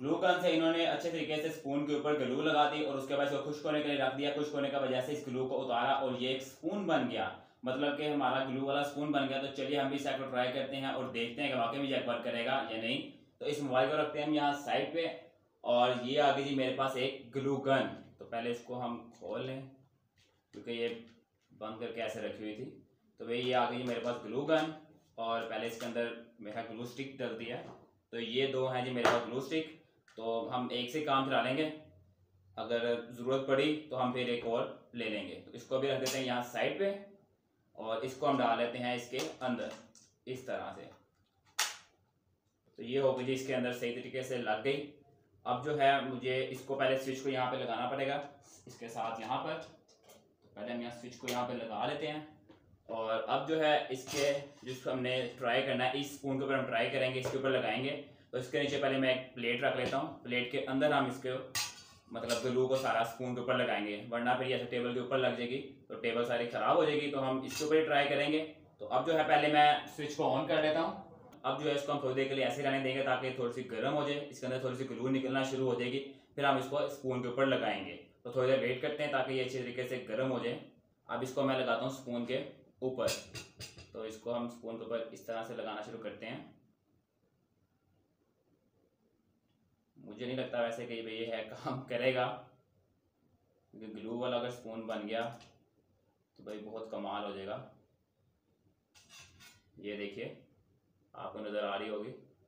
Glue gun से इन्होंने अच्छे तरीके से स्पून के ऊपर ग्लू लगा दी और उसके बाद इसको खुश्क होने के लिए रख दिया। खुश्क होने की वजह से इस ग्लू को उतारा और ये एक स्पून बन गया, मतलब कि हमारा ग्लू वाला स्पून बन गया। तो चलिए हम भी इस को ट्राई करते हैं और देखते हैं कि वाकई में ये वर्क करेगा या नहीं। तो इस मोबाइल को रखते हैं हम यहाँ साइड पे और ये आ गई जी मेरे पास एक ग्लू गन। तो पहले इसको हम खोल लें क्योंकि ये बंद करके ऐसे रखी हुई थी। तो भाई ये आ गई मेरे पास ग्लू गन और पहले इसके अंदर मेरा ग्लू स्टिक डल दिया। तो ये दो हैं जी मेरे पास ग्लू स्टिक। तो हम एक से काम चला लेंगे, अगर ज़रूरत पड़ी तो हम फिर एक और ले लेंगे। तो इसको भी रख देते हैं यहाँ साइड पे और इसको हम डाल लेते हैं इसके अंदर इस तरह से। तो ये हो गई जी इसके अंदर सही तरीके से लग गई। अब जो है मुझे इसको पहले स्विच को यहाँ पे लगाना पड़ेगा इसके साथ यहाँ पर। तो पहले हम यहाँ स्विच को यहाँ पे लगा लेते हैं और अब जो है इसके जिसको हमने ट्राई करना है इस स्पून के ऊपर हम ट्राई करेंगे, इसके ऊपर लगाएंगे। तो इसके नीचे पहले मैं एक प्लेट रख लेता हूँ, प्लेट के अंदर हम इसके मतलब ग्लू को सारा स्पून के ऊपर लगाएंगे, वरना फिर ऐसे टेबल के ऊपर लग जाएगी तो टेबल सारी ख़राब हो जाएगी। तो हम इसके ऊपर ही ट्राई करेंगे। तो अब जो है पहले मैं स्विच को ऑन कर लेता हूँ। अब जो है इसको हम थोड़ी देर के लिए ऐसे रहने देंगे ताकि थोड़ी सी गर्म हो जाए, इसके अंदर थोड़ी सी ग्लू निकलना शुरू हो जाएगी, फिर हम इसको स्पून के ऊपर लगाएंगे। तो थोड़ी देर वेट करते हैं ताकि ये अच्छी तरीके से गर्म हो जाए। अब इसको मैं लगाता हूँ स्पून के ऊपर। तो इसको हम स्पून के ऊपर इस तरह से लगाना शुरू करते हैं। मुझे नहीं लगता वैसे कि भाई ये है काम करेगा, क्योंकि ग्लू वाला अगर स्पून बन गया तो भाई बहुत कमाल हो जाएगा। ये देखिए आपको नज़र आ रही होगी।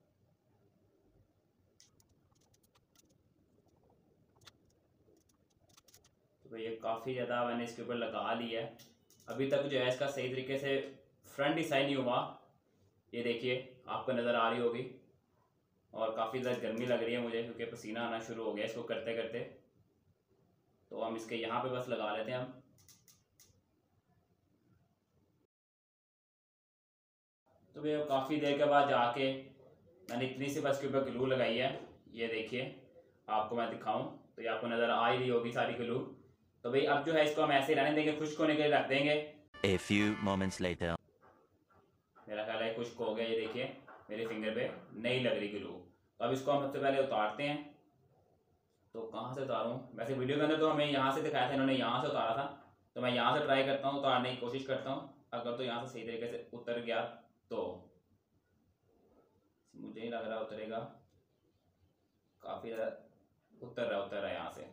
तो भाई ये काफ़ी ज़्यादा मैंने इसके ऊपर लगा लिया है। अभी तक जो है इसका सही तरीके से फ्रंट डिज़ाइन नहीं हुआ, ये देखिए आपको नज़र आ रही होगी। और काफ़ी ज़्यादा गर्मी लग रही है मुझे क्योंकि पसीना आना शुरू हो गया इसको करते करते। तो हम इसके यहाँ पे बस लगा लेते हैं हम। तो भैया काफ़ी देर के बाद जाके मैंने इतनी सी बस के ऊपर ग्लू लगाई है, ये देखिए आपको मैं दिखाऊं तो ये आपको नज़र आ ही रही होगी सारी ग्लू। तो भाई अब जो है इसको हम ऐसे रहने देंगे, खुश्क होने के लिए रख देंगे। A few moments later. मेरा ख्याल है खुश्क हो गया, ये देखिए मेरे फिंगर पे नहीं लग रही ग्लू। तो अब इसको हम सबसे पहले उतारते हैं। तो कहाँ से उतारूँ? वैसे वीडियो के अंदर तो हमें यहाँ से दिखाया था, इन्होंने यहाँ से उतारा था। तो मैं यहाँ से ट्राई करता हूँ, उतारने की कोशिश करता हूँ। अगर तो यहाँ से सही तरीके से उतर गया तो मुझे नहीं लग रहा उतरेगा। काफ़ी ज़्यादा उतर रहा है यहाँ से।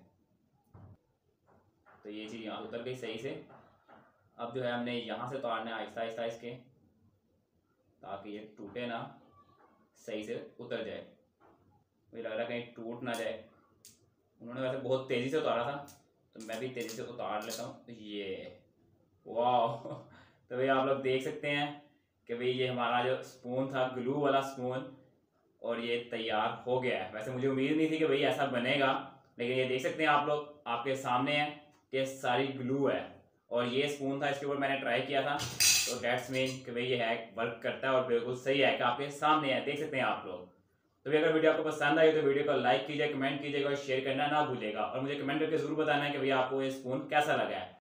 तो ये चीज़ यहाँ उतर गई सही से। अब जो है हमने यहाँ से उतारना है आहिस्ता आहिस्ता इसके, ताकि ये टूटे ना, सही से उतर जाए। मुझे लग रहा है कहीं टूट ना जाए। उन्होंने वैसे बहुत तेज़ी से उतारा था तो मैं भी तेज़ी से उतार लेता हूँ। तो ये वाह तो भाई आप लोग देख सकते हैं कि भाई ये हमारा जो स्पून था ग्लू वाला स्पून, और ये तैयार हो गया है। वैसे मुझे उम्मीद नहीं थी कि भाई ऐसा बनेगा, लेकिन ये देख सकते हैं आप लोग, आपके सामने है कि सारी ग्लू है। और ये स्पून था, इसके ऊपर मैंने ट्राई किया था। तो डेट्स मीन कि भाई ये है वर्क करता है और बिल्कुल सही है कि आपके सामने है, देख सकते हैं आप लोग। तो भी अगर वीडियो आपको पसंद आई तो वीडियो को लाइक कीजिए, कमेंट कीजिएगा और शेयर करना ना भूलिएगा। और मुझे कमेंट करके जरूर बताना है कि भैया आपको ये स्पून कैसा लगा है।